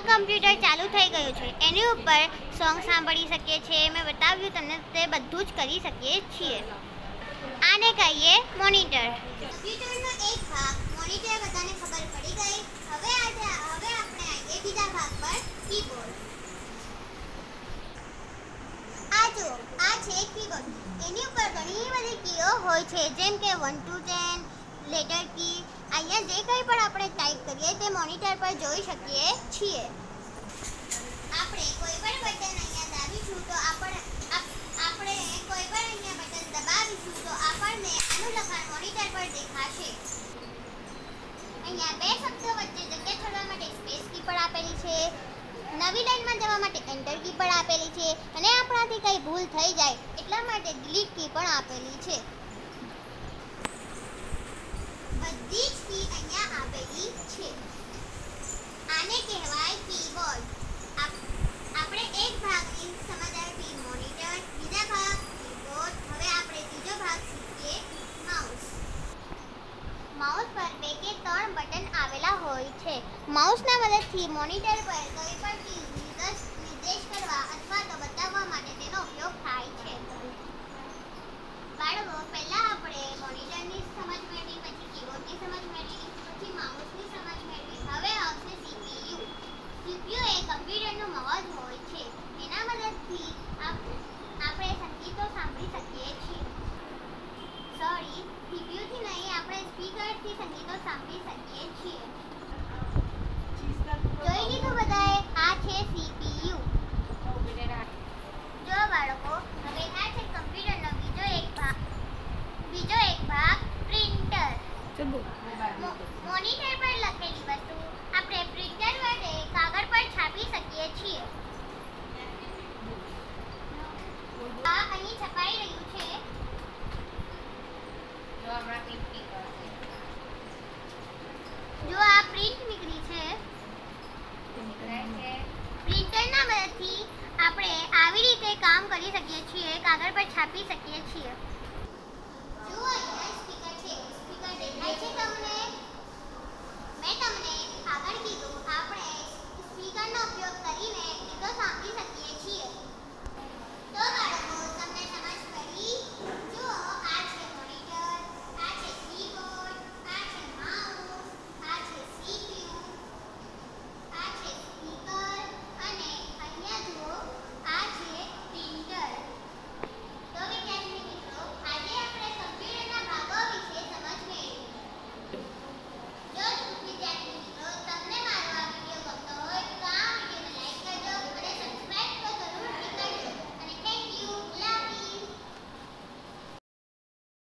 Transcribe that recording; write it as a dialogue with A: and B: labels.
A: Computer ચાલુ થઈ ગયું છે, એની ઉપર સોંગ સાંભળી શકીએ છીએ. મેં બતાવ્યું તમને, તે બધું જ કરી શકીએ છીએ. આને કહીએ મોનિટર. કમ્પ્યુટરનો એક ભાગ મોનિટર બધાને ખબર પડી ગઈ. હવે આપણે આવીએ બીજા ભાગ પર, કીબોર્ડ. આ છે કીબોર્ડ. એની ઉપર ઘણી બધી કીઓ હોય છે, જેમ કે 1 to 10, લેટર કી. અહીંયા જે કંઈ પણ આપણે ટાઈપ કરીએ તે મોનિટર પર જોઈ શકીએ છીએ. આપણે કોઈ પણ બટન અહીંયા દાબીશું તો આપણને આનું લખાણ મોનિટર પર દેખાશે. અહીંયા બે શબ્દો વચ્ચે જગ્યા છોડવા માટે સ્પેસ કી પણ આપેલી છે. નવી લાઈનમાં જવા માટે એન્ટર કી પણ આપેલી છે, અને આપણાથી કંઈ ભૂલ થઈ જાય એટલા માટે ડિલીટ કી પણ આપેલી છે. બધી જ કી અહીંયા આપેલી છે. આને કહેવાય કીબોર્ડ. આપણે એક ભાગની સમજ આપી મોનિટર, બીજા ભાગ કીબોર્ડ. હવે આપણે ત્રીજો ભાગ શીખીએ, માઉસ. માઉસ પર 2 કે 3 બટન આવેલા હોય છે. માઉસના મદદથી મોનિટર પર કોઈ પણ ચીજ નિર્દેશ કરવા અથવા તો બતાવવા માટે તેનો ઉપયોગ થાય છે. બાળકો, પહેલા આપણે મોનિટરની સમજ મેળવી, પછી કીબોર્ડની સમજ મેળવી, પછી માઉસની સમજ મેળવી. હવે આવશે સીપીયુ. સીપીયુ એ કમ્પ્યુટરનું મગજ હોય છે. એના મદદથી આપણે સંગીતો સાંભળી શકીએ છીએ. સોરી, સીપીયુથી નહીં, આપણે સ્પીકરથી સંગીતો સાંભળી શકીએ છીએ. જોઈ લીધું બધાએ? આ છે સીપીયુ. જો બાળકો, હવે આ છે કમ્પ્યુટરનો બીજો એક ભાગ, પ્રિન્ટર. મોનિટર પર લખેલી વસ્તુ આપણે પ્રિન્ટર વડે કાગળ પર છાપી શકીએ છીએ. આ અહીં છપાઈ રહ્યું છે. જો આ પ્રિન્ટ નીકળી છે. પ્રિન્ટરના મદદથી આપણે આવી રીતે કામ કરી શકીએ છીએ, કાગળ પર છાપી શકીએ છીએ. જો અહીંયા સ્પીકર છે. સ્પીકર દેખાય છે તમને? મેં તમને આગળ કીધું, આપણે સ્પીકરનો ઉપયોગ કરીને ગીતો સાંભળી શકીએ